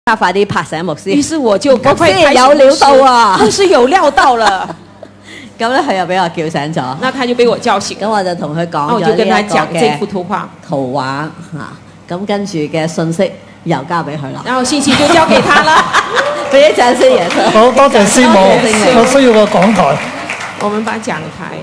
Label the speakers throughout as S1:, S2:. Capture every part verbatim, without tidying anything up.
S1: 快啲拍醒牧師。
S2: 於是我就趕快
S1: 牧師
S2: 拍
S1: 有料到啊！
S2: 牧師有料到了。
S1: 咁咧佢又俾我叫醒咗。
S2: 那他就被我叫醒。
S1: 咁我就同佢講
S2: 那我
S1: 咗
S2: 就跟他
S1: 呢一個
S2: 講這
S1: 嘅
S2: 幅圖畫。
S1: 圖畫嚇，咁跟住嘅信息又交俾佢啦。
S2: 然後信息就交給他了。
S1: 俾一陣先，耶穌。
S3: 好多謝師母，我需要個講台。
S2: 我們把講台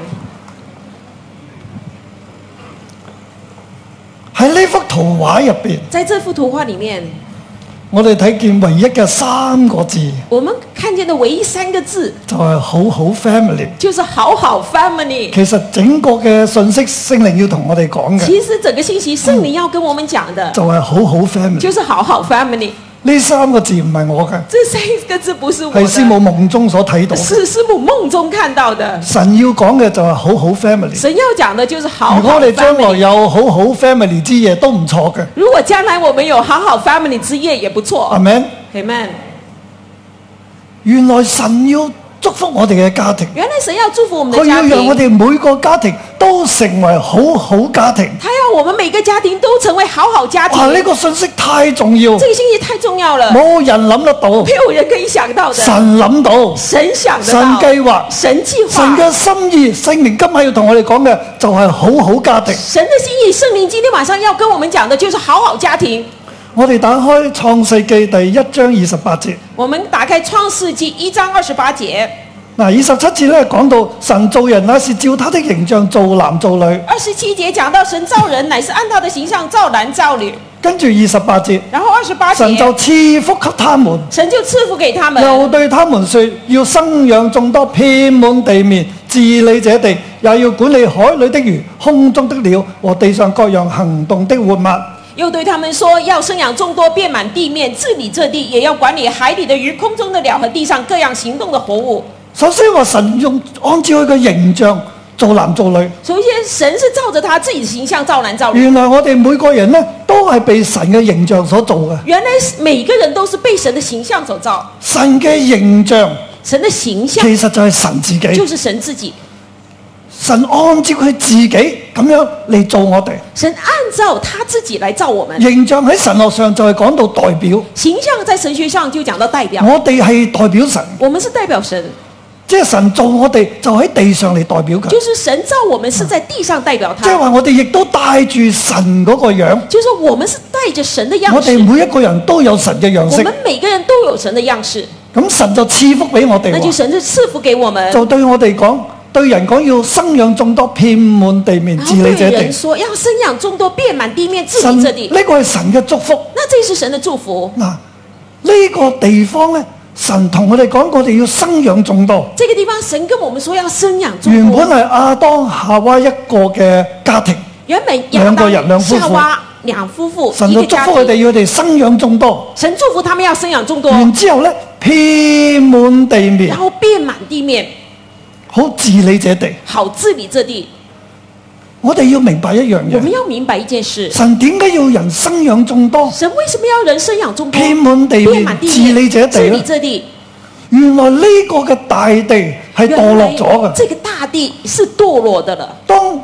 S3: 喺呢幅圖畫入邊，
S2: 在這幅圖畫裡面，
S3: 我哋睇見唯一嘅三個字，
S2: 我們看見的唯一三個字
S3: 就係好好 family，
S2: 就是好好 family。
S3: 其實整個嘅信息聖靈要同我哋講嘅，
S2: 其實整個信息聖靈要跟我們講的，
S3: 就係好好 family，
S2: 就是好好 family。
S3: 呢三個字唔係我嘅，
S2: 這三個字不是我的，
S3: 係師母夢中所睇到嘅。
S2: 是師母夢中看到的。
S3: 神要講嘅就係好好 family。
S2: 神要講的就是好好 family。
S3: 如果我哋將來有好好 family 之夜都唔錯嘅。
S2: 如果將來我們有好好 family 之夜也不錯。
S3: Amen。
S2: Amen。
S3: 原來神要祝福我哋嘅家庭。
S2: 原來神要祝福我們的
S3: 佢要
S2: 家庭。
S3: 讓我哋每個家庭都成為好好家庭。
S2: 他要我們每個家庭都成為好好家庭。
S3: 哇！呢個信息太重要。
S2: 這個信息太重要了。
S3: 冇人諗得到。
S2: 沒有人可以想到的。
S3: 神諗到。
S2: 神想得到。
S3: 神計劃。
S2: 神計劃。
S3: 神嘅心意，聖靈今日要同我哋講嘅就係好好家庭。
S2: 神的心意，聖靈今天晚上要跟我們講的就是好好家庭。
S3: 我哋打開創世記第一章二十八節。
S2: 我們打開創世記一章二十八節。
S3: 嗱，二十七節咧講到神造人乃是照他的形象造男造女。
S2: 二十七節講到神造人乃是按他的形象造男造女。
S3: 跟住二十八節，
S2: 然後二十八節，
S3: 神就賜福給他們，
S2: 神就賜福給他們，
S3: 又對他們說：要生養眾多，遍滿地面，治理這地，也要管理海裏的魚、空中的鳥和地上各樣行動的活物。
S2: 又對他們說：要生養眾多，遍滿地面，治理這地，也要管理海裏的魚、空中的鳥和地上各樣行動的活物。
S3: 首先話神用按照佢嘅形象造男造女。
S2: 首先神是照着他自己的形象造男造女。
S3: 原來我哋每個人呢都係被神嘅形象所造嘅。
S2: 原來每個人都是被神的形象所造。
S3: 神嘅形象，
S2: 神的形象
S3: 其實就係神自己。
S2: 就是神自己。
S3: 神按照佢自己咁樣嚟做我哋。
S2: 神按照他自己來造我們。
S3: 形象喺神學上就係講到代表。
S2: 形象在神學上就講到代表。
S3: 我哋係代表神。
S2: 我們是代表神。
S3: 即係神造我哋就喺地上嚟代表佢。
S2: 就是神造我們是在地上代表他。
S3: 即係話我哋亦都帶住神嗰個樣。
S2: 就是我們是帶着神的樣式。
S3: 我哋每一個人都有神嘅樣式。
S2: 我們每個人都有神的樣式。
S3: 咁神就賜福俾我哋。
S2: 那就神就賜福給我們。
S3: 就對我哋講，對人講要生養眾多，遍滿地面，治理這地。
S2: 對人說要生養眾多，遍滿地面，治理這地。
S3: 呢個係神嘅祝福。
S2: 那這是神的祝福。
S3: 嗱，呢個地方咧。神同我哋講，我哋要生養眾多。
S2: 這個地方，神跟我們說要生養眾多。
S3: 原本係亞當夏娃一個嘅家庭，
S2: 原本
S3: 兩個人兩夫婦，
S2: 夏娃兩夫婦，
S3: 神就祝福佢哋要佢哋生養眾多。
S2: 神祝福他們要生養眾多。
S3: 然之後咧，遍滿地面，
S2: 然後遍滿地面，
S3: 好治理這地，
S2: 好治理這地。
S3: 我哋要明白一樣嘢。
S2: 我們要明白一件事。
S3: 神點解要人生養眾多？
S2: 神為什麼要人生養眾多？
S3: 遍滿地面，治理這地。
S2: 治理這地。
S3: 原來呢個嘅大地係墮落咗嘅。
S2: 這個大地是墮落的了。
S3: 當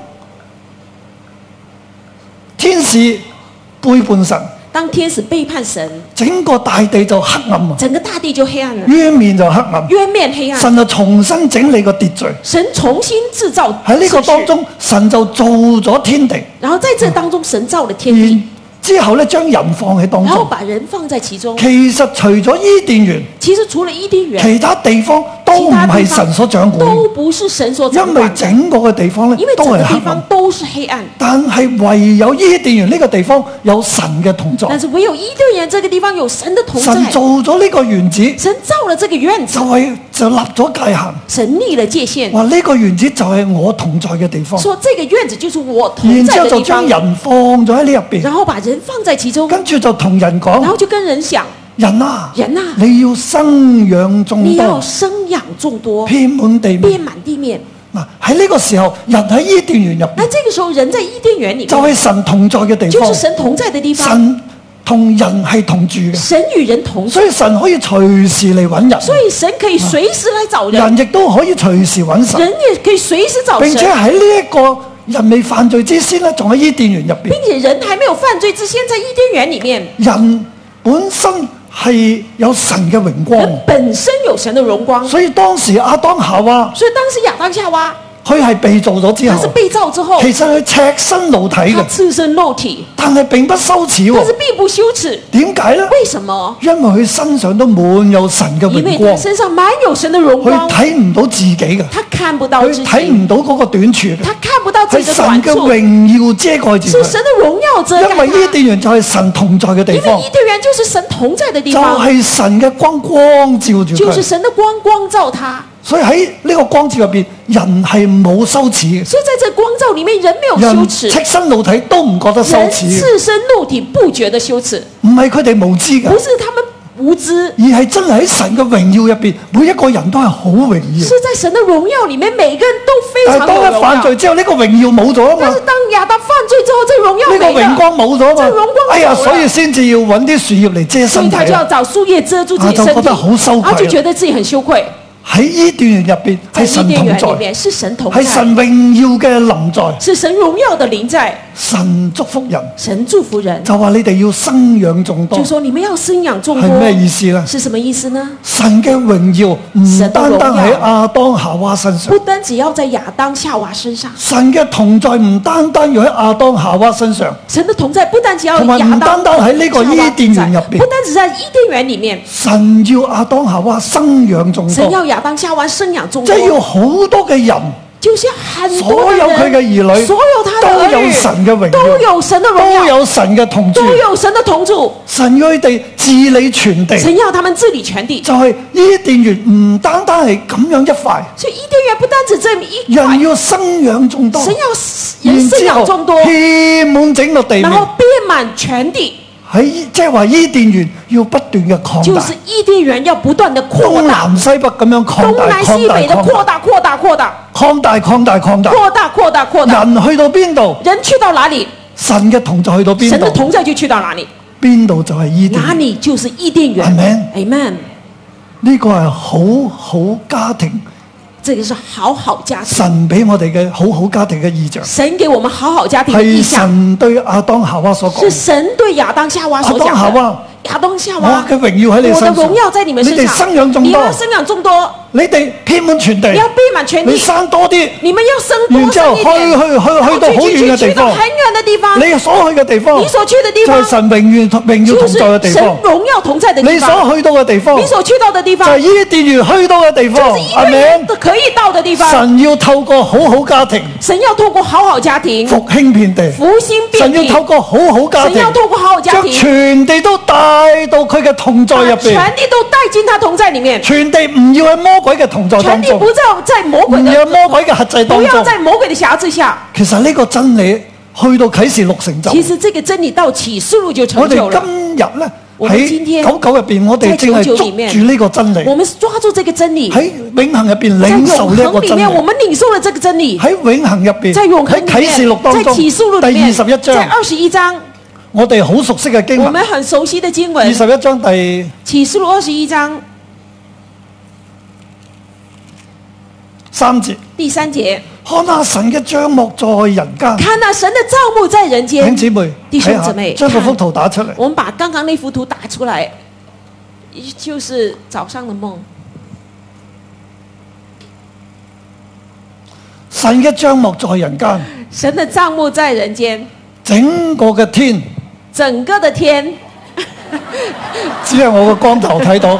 S3: 天使背叛神。
S2: 當天使背叛神，
S3: 整個大地就黑暗，
S2: 整個大地就黑暗了，
S3: 淵面就黑暗，
S2: 淵面黑暗。
S3: 神就重新整理個秩序，
S2: 神重新製造
S3: 喺呢個當中，神就造咗天地，
S2: 然後在這當中，神造了天地。
S3: 之後咧，將人放喺當中，
S2: 然後把人放在其中。
S3: 其實除咗伊甸園，
S2: 其實除了伊甸園，
S3: 其他地方都唔係神所掌管，
S2: 都不是神所掌管。
S3: 因為整個嘅地方咧，
S2: 因為整個地方都是黑暗。
S3: 但係唯有伊甸園呢個地方有神嘅同在。
S2: 但是唯有伊甸園這個地方有神的同在。
S3: 神造咗呢個園子，
S2: 神造了這個園子，
S3: 就係就立咗界限。
S2: 神立了界限。
S3: 話呢個園子就係我同在嘅地方。
S2: 說這個園子就是我同在的地方。
S3: 然之後就將人放咗喺呢入邊，
S2: 然後把人放在其中。
S3: 跟住就同人講，
S2: 然後就跟人講，
S3: 人啊，
S2: 人啊，
S3: 你要生養眾多，
S2: 你要生養眾多，
S3: 遍滿地面，
S2: 遍滿地面。
S3: 嗱，喺呢個時候，人喺伊甸園入邊，
S2: 那這個時候人在伊甸園裏面，
S3: 就係神同在嘅地方，
S2: 就是神同在的地方。
S3: 神同人係同住嘅，
S2: 神與人同住，
S3: 所以神可以隨時嚟揾人，
S2: 所以神可以隨時來找人，
S3: 人亦都可以隨時揾神，
S2: 人也可以隨時找神，
S3: 並且喺呢一個人未犯罪之先咧，仲喺伊甸園入邊，
S2: 並且人還沒有犯罪之先，在伊甸園裏面，
S3: 人本身係有神嘅榮光，
S2: 人本身有神的榮光，
S3: 所以當時亞當夏娃
S2: 所以當時亞當夏娃，
S3: 佢係被造咗之後，
S2: 他是被造之後，
S3: 其實佢赤身露體
S2: 他
S3: 嘅，
S2: 赤身露體，
S3: 但係並不羞恥
S2: 但是
S3: 喎。
S2: 並不羞恥。
S3: 點解呢？
S2: 為什麼？
S3: 因為佢身上都滿有神嘅
S2: 因為他
S3: 榮光，
S2: 身上滿有神的榮
S3: 佢
S2: 光，
S3: 睇唔到自己嘅，
S2: 他看不到自
S3: 佢睇
S2: 己，
S3: 唔到嗰個短處嘅，
S2: 他看不到自
S3: 係神
S2: 己的短處，
S3: 嘅榮耀遮蓋住佢。
S2: 是神的榮耀遮蓋
S3: 因為伊
S2: 他。
S3: 甸園就係神同在嘅地方
S2: 因為，伊甸園就是神同在的地
S3: 就
S2: 方，
S3: 係神嘅光光照住
S2: 就是
S3: 佢。
S2: 神的光光照他。
S3: 所以喺呢個光照入邊，人係冇羞恥嘅，
S2: 所以在這光照裡面，人沒有羞
S3: 人
S2: 恥，
S3: 赤身露體都唔覺得羞
S2: 人
S3: 恥嘅，
S2: 赤身露體不覺得羞恥，
S3: 唔係佢哋無知嘅
S2: 不，是他們無知，
S3: 而係真係喺神嘅榮耀入邊，每一個人都係好榮耀。
S2: 是在神的榮耀裡面，每個人都非
S3: 但係當一
S2: 常有榮耀。
S3: 犯罪之後，呢、個榮耀冇咗啊嘛
S2: 但是，當亞當犯罪之後，這榮耀
S3: 呢、個
S2: 沒了，
S3: 榮光冇咗啊嘛
S2: 這榮光，
S3: 哎呀，
S2: 冇了
S3: 所以先至要揾啲樹葉嚟遮
S2: 所以
S3: 身體啊。
S2: 他就要找樹葉遮住自己
S3: 啊就
S2: 身體，
S3: 覺得好羞愧啊
S2: 然後就覺得自己很羞愧。
S3: 喺伊甸園入邊
S2: 在伊
S3: 係神同
S2: 甸園裡
S3: 在，
S2: 面是神同
S3: 係神
S2: 在，
S3: 榮耀嘅臨在，
S2: 是神榮耀的臨在，
S3: 神祝福人，
S2: 神祝福人，
S3: 就話你哋要生養眾多
S2: 就，說你們要生養眾
S3: 係咩意
S2: 多，
S3: 思呢？
S2: 是什麼意思呢？
S3: 神嘅榮耀唔單單喺亞當夏娃身上
S2: 不，單只要在亞當夏娃身上，
S3: 神嘅同在唔單單要喺亞當夏娃身上，
S2: 神的同在不單只要
S3: 同埋唔
S2: 亞當
S3: 單單喺呢個伊甸園入邊
S2: 不單只在伊甸園裡面，
S3: 神要亞當夏娃生養眾
S2: 神
S3: 多，
S2: 要亞當夏娃生養眾
S3: 即係要
S2: 多，
S3: 好多嘅人，
S2: 就是要很多
S3: 所有
S2: 的人
S3: 佢嘅兒女
S2: 所有他的兒女
S3: 都有神嘅榮耀
S2: 都有神的榮
S3: 都
S2: 耀，
S3: 有神嘅同住，
S2: 都有神的同住。
S3: 神要佢哋治理全地，
S2: 神要他們治理全地，
S3: 就係伊甸園唔單單係咁樣一塊，
S2: 所以伊甸園不單止這一塊，
S3: 人要生養眾多，
S2: 神要人生
S3: 然之後
S2: 養眾多，
S3: 遍滿整個地面
S2: 然後，遍滿全地，
S3: 喺即係話伊甸園要不斷嘅擴大
S2: 就是，伊甸園要不斷的
S3: 東
S2: 擴大，
S3: 南西北咁樣擴大、
S2: 東南西
S3: 擴大、
S2: 北的擴
S3: 擴大、
S2: 大、擴大、擴大、
S3: 擴大、擴大、擴大，
S2: 擴大、擴大、擴大。
S3: 人去到邊度，
S2: 人去到哪裡，
S3: 神嘅同在去到邊
S2: 神的
S3: 度，
S2: 同在就去到哪裡，
S3: 邊度就係伊甸園。
S2: 哪裡就是伊甸園。
S3: Amen
S2: Amen。
S3: 呢個係好好家庭，
S2: 這個是好好家庭，
S3: 神俾我哋嘅好好家庭嘅意象，
S2: 神給我們好好家庭的意
S3: 係
S2: 象，
S3: 神對亞當夏娃所講
S2: 是。神對亞當夏娃所
S3: 亞當夏
S2: 講的。
S3: 娃，
S2: 亞當夏
S3: 我
S2: 娃，
S3: 嘅榮耀喺你
S2: 我的
S3: 身上，
S2: 榮耀在你們身上，
S3: 你哋生養眾多
S2: 你們要，生養眾多，
S3: 你哋遍滿全地
S2: 你，要遍滿全
S3: 你
S2: 地，
S3: 生多啲，
S2: 你們要生多
S3: 然之後去
S2: 生一點，
S3: 去去
S2: 然後
S3: 去到好遠嘅地方
S2: 去去去到很，遠的地方，
S3: 你所去嘅地方，
S2: 你所去的地方
S3: 就係神榮耀同榮耀
S2: 就是
S3: 同在嘅地
S2: 神
S3: 方，
S2: 榮耀同在的地
S3: 你
S2: 方，
S3: 所去到嘅地方，
S2: 你所去到的地方，
S3: 就係伊甸園去到嘅地方，
S2: 就是伊
S3: 阿
S2: 甸
S3: 們。
S2: 園可以到的地方。
S3: 神要透過好好家庭
S2: 神要透過好好家庭
S3: 復興遍地，
S2: 復興遍地，
S3: 神要透過好好家庭
S2: 神要透過好好家
S3: 將
S2: 庭，
S3: 全地都帶到佢嘅同在入
S2: 把
S3: 邊，
S2: 全地都帶進他同在裡面，
S3: 全地唔要喺魔鬼嘅同在當中，
S2: 全地不在在魔鬼
S3: 唔
S2: 的
S3: 要喺魔鬼嘅轄制
S2: 不要
S3: 當中。
S2: 在魔鬼的轄制下。
S3: 其實呢個真理去到啟示錄成就。
S2: 其實這個真理到啟示錄就
S3: 我
S2: 成就
S3: 哋
S2: 了。
S3: 今日咧
S2: 我們
S3: 喺
S2: 今天
S3: 九九入邊，我哋正係
S2: 在九九
S3: 捉
S2: 裡面
S3: 住呢個真理，
S2: 我們抓住這個真理，
S3: 喺永恆入邊
S2: 在永
S3: 領受呢一個真
S2: 恆裡面，我
S3: 理。
S2: 們領受了這個真理。
S3: 喺永恆入邊，
S2: 在永恆
S3: 喺啟
S2: 裡面，
S3: 示錄當中，
S2: 在啟示錄裡
S3: 第二
S2: 面，
S3: 十一章，
S2: 在二十一章，
S3: 我哋好熟悉嘅經文，
S2: 我們很熟悉的經
S3: 二
S2: 文，
S3: 十一章第
S2: 啟示錄二十一章
S3: 三節，
S2: 第三節，
S3: 看下神嘅帳幕在人間。
S2: 看那神的帳幕在人間。
S3: 弟兄姊妹，
S2: 弟兄
S3: 睇下
S2: 姊妹，
S3: 將嗰幅圖打出嚟。
S2: 我們把剛剛那幅圖打出來，就是早上的夢。
S3: 神嘅帳幕在人間，
S2: 神的帳幕在人間，
S3: 整個嘅天
S2: 整個的天，
S3: 只係我個光頭睇到，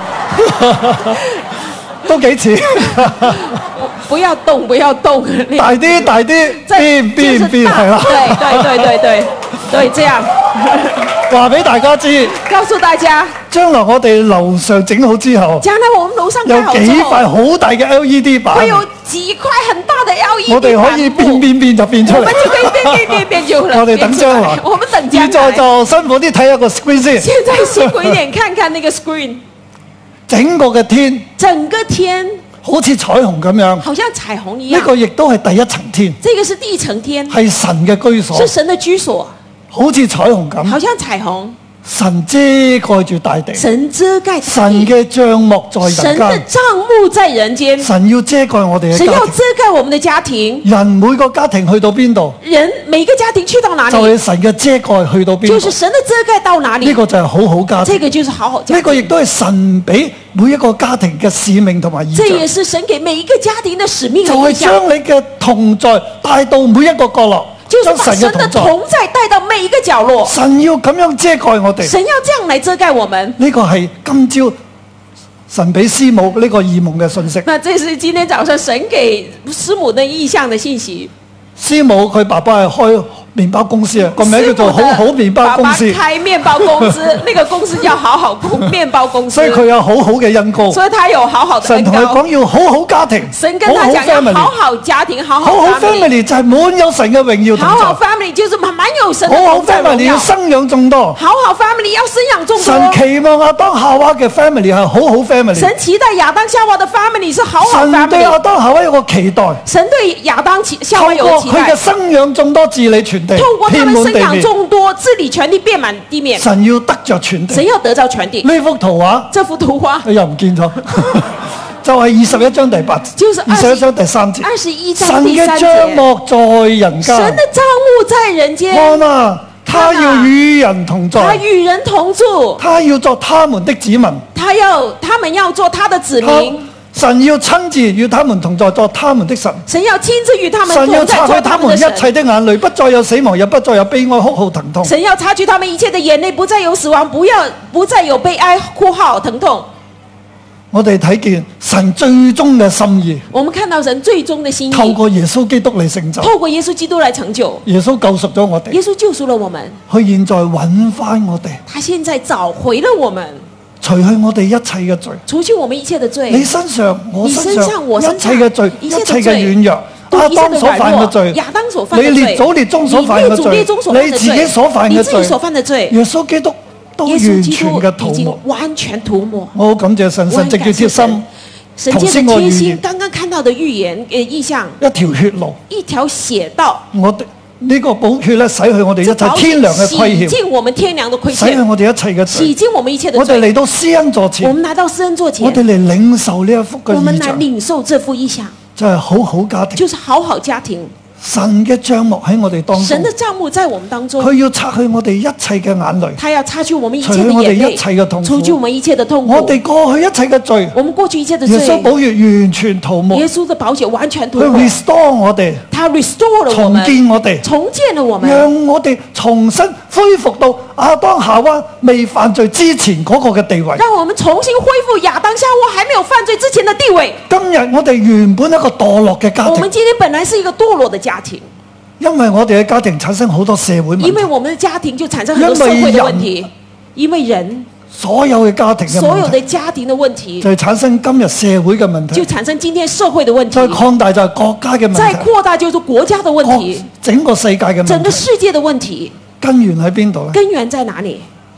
S3: 都幾似。
S2: 不要動，不要動，你
S3: 大啲，大啲，
S2: 在
S3: 邊邊
S2: 就是大
S3: 邊係啦。
S2: 對對對對對對，這樣
S3: 話俾大家知，
S2: 告訴大家，
S3: 將來我哋樓上整好之後，
S2: 將來我們樓上
S3: 有
S2: 蓋好之後，
S3: 幾塊好大嘅 L E D 板，
S2: 會有幾塊很大的 L E D
S3: 我哋可以變變變就變出嚟
S2: 我們。就可以變變變變就了。
S3: 我哋等將來
S2: 變出來我們等將
S3: 現在
S2: 來。
S3: 就辛苦啲睇下個 screen 先，
S2: 現在辛苦一點，看看那個 screen，
S3: 整個嘅天
S2: 整個天
S3: 好似彩虹咁樣。
S2: 好像彩虹一
S3: 呢
S2: 樣。
S3: 個亦都係第一層天，
S2: 這個是第一層天，
S3: 係神嘅居所
S2: 是，神的居所，
S3: 好似彩虹咁。
S2: 好像彩虹。
S3: 神遮蓋住大地，
S2: 神遮蓋
S3: 神嘅帳幕在
S2: 神
S3: 人間，
S2: 的帳幕在人間，
S3: 神要遮蓋我哋嘅
S2: 神要
S3: 家庭。
S2: 遮蓋我們的家庭。
S3: 人每個家庭去到邊度，
S2: 人每個家庭去到哪
S3: 就
S2: 裡，
S3: 係神嘅遮蓋去到邊度。
S2: 就是神的遮蓋到哪裡。
S3: 呢個就係好好家庭，
S2: 這個就是好好家庭。
S3: 呢個亦都係神俾每一個家庭嘅使命同埋意
S2: 這也
S3: 象，
S2: 是神給每一個家庭的使命
S3: 就係
S2: 和意向，
S3: 將你嘅同在帶到每一個角落，
S2: 就是
S3: 將神
S2: 把神的
S3: 嘅同在。
S2: 同在帶到每一個角落。
S3: 神要咁樣遮蓋我哋，
S2: 神要這樣來遮蓋我們。
S3: 呢個係今朝神俾師母呢個異夢嘅信息。
S2: 那這是今天早上神給師母的意向的信息。
S3: 師母佢爸爸係開麵包公司啊，個名叫做好好麵包公司，
S2: 爸爸開麵包公司，那個公司叫好好公麵包公司。
S3: 所以佢有好好嘅恩膏。
S2: 所以他有好好的
S3: 神
S2: 恩膏。
S3: 同佢講要好好家庭，
S2: 神跟他講要好好家庭，好
S3: 好好
S2: 好 family。
S3: family 就係滿有神嘅榮耀同
S2: 好好
S3: 在。
S2: family 就是滿滿有神的
S3: 好好
S2: 同在榮
S3: family 要
S2: 耀。
S3: 生養眾多。
S2: 好好 family 要生養眾
S3: 神
S2: 多。
S3: 期望亞當夏娃嘅 family 係好好 family。
S2: 神期待亞當夏娃的 family 是好好
S3: 神對亞
S2: family。
S3: 當夏娃有個期待，
S2: 神對亞當夏
S3: 透
S2: 娃有期待
S3: 過佢嘅，生養眾多治理全地，
S2: 透過他
S3: 遍
S2: 們生養
S3: 滿地面。
S2: 眾多，治理全地，遍滿地面。
S3: 神要得着全地。
S2: 神要得着全地。
S3: 呢幅圖畫
S2: 這幅圖畫
S3: 又唔見咗，就係二十一章第八節，
S2: 就是
S3: 二十一章第三節。
S2: 二十一
S3: 神
S2: 章第三
S3: 嘅帳
S2: 節。
S3: 幕在人間，
S2: 神的帳幕在人間，
S3: 看啊，他要與人同
S2: 他
S3: 在，
S2: 與人同住，
S3: 他要作他們的子民。
S2: 他要他們要做他的子
S3: 他
S2: 民。
S3: 神要親自與他們同在，作他們的神。
S2: 神要親自與他們
S3: 神要
S2: 同在，做
S3: 擦去他們一
S2: 他們的神。
S3: 切的眼淚，不再有死亡，也不再有悲哀、哭號、疼痛。
S2: 神要擦去他們一切的眼淚，不再有死亡，不要不再有悲哀、哭號、疼痛。
S3: 我哋睇見神最終嘅心意，
S2: 我們看到神最終的心意，
S3: 透過耶穌基督嚟成就。
S2: 透過耶穌基督來成就。
S3: 耶穌救贖咗我哋，
S2: 耶穌救贖了我們，
S3: 佢現在揾翻我哋，
S2: 他現在找回了我們，
S3: 除去我哋一切嘅罪。
S2: 除去我們一切的罪。
S3: 你身上、我身
S2: 你身上我
S3: 一
S2: 身上
S3: 切嘅罪、
S2: 一
S3: 一切
S2: 切的罪
S3: 嘅軟弱，
S2: 都
S3: 亞
S2: 一切的軟
S3: 當所犯嘅
S2: 弱
S3: 罪，
S2: 亞當所犯
S3: 你
S2: 的罪，
S3: 列祖列宗所犯嘅
S2: 你列祖列宗所
S3: 罪，
S2: 犯的罪，
S3: 你自己所犯嘅罪
S2: 你自己所，犯的罪，
S3: 耶穌基督都
S2: 耶穌
S3: 完
S2: 基督
S3: 全嘅塗
S2: 已經
S3: 抹。
S2: 完全塗抹。
S3: 我好感謝神，神直接貼心
S2: 神借着
S3: 頭先我預
S2: 貼心，
S3: 言
S2: 剛剛看到的預言呃意象，
S3: 一條血路，
S2: 一條血道，
S3: 我哋呢個寶血咧洗去我哋一切
S2: 這寶血
S3: 天良嘅
S2: 洗
S3: 虧欠，
S2: 盡我們天良的虧
S3: 洗去
S2: 欠，
S3: 我哋一切嘅
S2: 洗
S3: 罪。
S2: 盡我們一切的
S3: 我哋
S2: 罪。
S3: 嚟到施恩座
S2: 我
S3: 前，
S2: 們來到施恩座
S3: 我
S2: 前，
S3: 哋嚟領受呢一幅嘅
S2: 我們來
S3: 意象，
S2: 領受這幅意象，
S3: 就係好好家庭。
S2: 就是好好家庭。
S3: 神嘅帳幕喺我哋當中
S2: 神，的帳幕在我們當中，
S3: 佢要擦去我哋一切嘅眼淚。
S2: 他要擦去我們一切的
S3: 除去我哋
S2: 眼
S3: 一切嘅痛
S2: 淚，
S3: 苦
S2: 除去我們一切的痛苦。
S3: 我哋過去一切嘅罪，
S2: 我們過去一切的罪，
S3: 耶穌寶血完全塗抹，
S2: 耶穌的寶血完全塗
S3: 去
S2: 抹，
S3: restore 我哋，
S2: 他 restore 了我
S3: 重
S2: 們，
S3: 建我哋，
S2: 重建了我們，
S3: 讓我哋重新恢復到亞當夏娃未犯罪之前嗰個嘅地位。
S2: 讓我們重新恢復亞當夏娃還沒有犯罪之前的地位。
S3: 今日我哋原本一個墮落嘅家庭
S2: 我們，今天本來是一個墮落的家庭，
S3: 因為我哋嘅家庭產生好多社會問
S2: 因為
S3: 題，
S2: 我們的家庭就產生很多社會的問題，因為人
S3: 所有嘅家庭嘅
S2: 所有
S3: 問題
S2: 的家庭的問題
S3: 就係產生今日社會嘅問
S2: 就
S3: 題，
S2: 產生今天社會的問
S3: 再
S2: 題，
S3: 擴大就係國家嘅問
S2: 再
S3: 題，
S2: 擴大就是國家的問
S3: 各
S2: 題，
S3: 整個世界嘅問
S2: 整個
S3: 題，
S2: 世界的問題，
S3: 根源喺邊度呢？
S2: 根源在哪裡？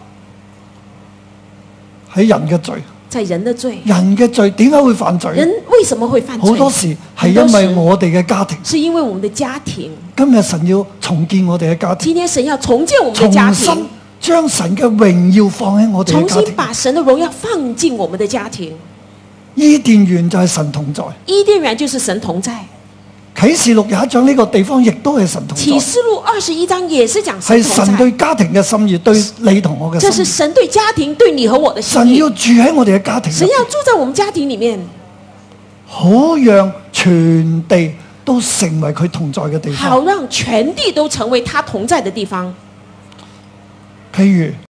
S3: 喺人嘅罪。
S2: 在人的罪。
S3: 人嘅罪點解會犯罪？
S2: 人為什麼會犯罪？
S3: 好多時係因為我哋嘅家庭。
S2: 是因為我們的家庭。
S3: 今日神要重建我哋嘅家庭，
S2: 今天神要重建我們的家
S3: 重新
S2: 庭，
S3: 將神嘅榮耀放喺我哋嘅
S2: 重
S3: 家庭。
S2: 新把神的榮耀放進我們的家庭。
S3: 伊甸園就係神同在，
S2: 伊甸園就是神同在。
S3: 啟示錄有一章呢個地方亦都係神同
S2: 啟
S3: 在，
S2: 示錄二十一章也是講
S3: 係
S2: 神同在。
S3: 神對家庭嘅心意，對你同我嘅
S2: 這是
S3: 心意。
S2: 神對家庭對你和我的心意。
S3: 神要住喺我哋嘅家庭入邊，
S2: 神要住在我們家庭裡面，
S3: 好讓全地都成為佢同在嘅地
S2: 好
S3: 方。
S2: 讓全地都成為他同在的地方。
S3: 譬如